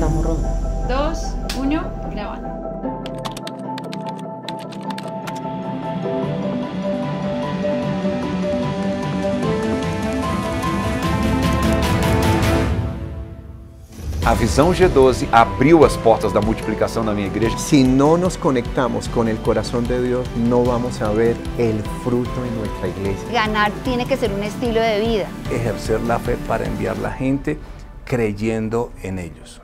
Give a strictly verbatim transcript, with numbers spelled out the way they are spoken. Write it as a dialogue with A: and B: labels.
A: Estamos rodando.
B: Dos, uno, grabando.
C: A Visão G doze abriu as portas da multiplicação na minha igreja.
D: Si no nos conectamos con el corazón de Dios, no vamos a ver el fruto en nuestra iglesia.
E: Ganar tiene que ser un estilo de vida.
F: Ejercer la fe para enviar la gente creyendo en ellos.